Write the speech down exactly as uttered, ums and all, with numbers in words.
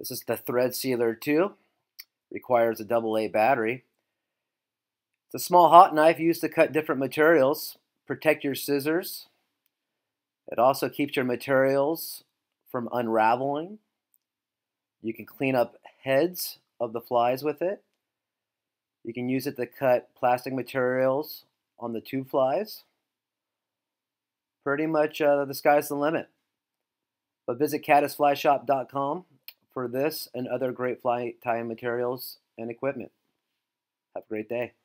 This is the thread sealer two. Requires a double A battery. It's a small hot knife used to cut different materials. Protect your scissors. It also keeps your materials from unraveling. You can clean up heads of the flies with it. You can use it to cut plastic materials on the tube flies. Pretty much uh, the sky's the limit. But visit caddis fly shop dot com for this and other great fly tying materials and equipment. Have a great day.